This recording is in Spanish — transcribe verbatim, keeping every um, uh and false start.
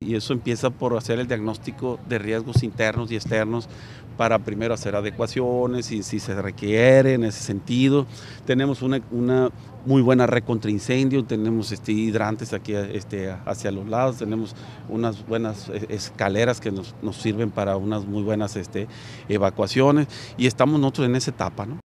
y eso empieza por hacer el diagnóstico de riesgos internos y externos para primero hacer adecuaciones y si se requiere en ese sentido. Tenemos una, una muy buena red contra incendio, tenemos este, hidrantes aquí este, hacia los lados, tenemos unas buenas escaleras que nos, nos sirven para unas muy buenas este, evacuaciones y estamos nosotros en esa etapa, ¿no?